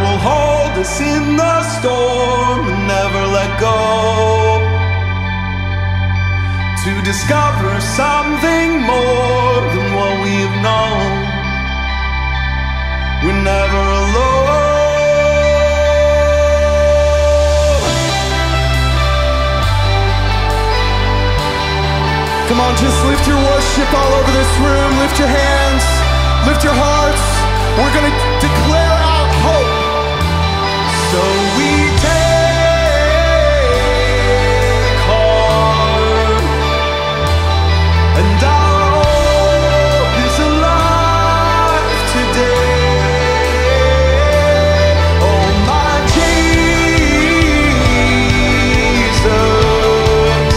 will hold us in the storm and never let go. To discover something more than what we've known. We're never alone. Come on, just lift your worship all over this room. Lift your hands, lift your hearts. We're gonna declare out hope. So we take heart, and our hope is alive today. Oh my Jesus,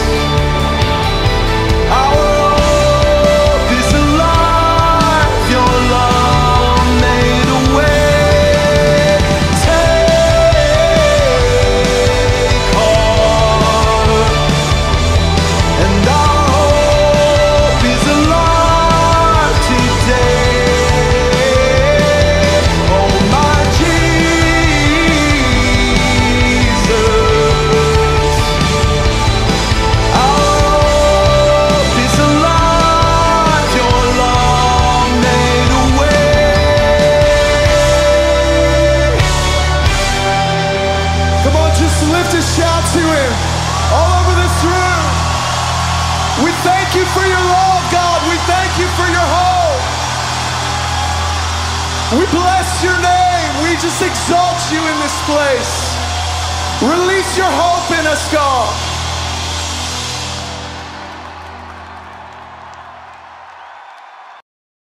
our hope is alive. Your love made a way. Take heart, and our hope is alive today. Oh my Jesus, our hope is alive. Your love made a way. Come on, just lift a shout to him all over this room. We thank you for your love, God. We thank you for your hope. We bless your name. We just exalt you in this place. Release your hope in us, God.